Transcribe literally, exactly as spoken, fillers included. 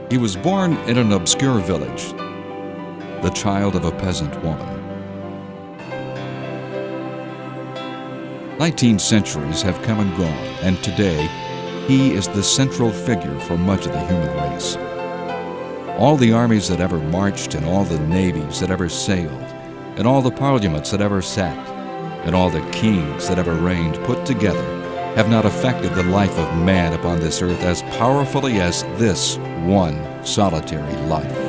He was born in an obscure village, the child of a peasant woman. Nineteen centuries have come and gone, and today he is the central figure for much of the human race. All the armies that ever marched, and all the navies that ever sailed, and all the parliaments that ever sat, and all the kings that ever reigned put together have not affected the life of man upon this earth as powerfully as this one solitary life.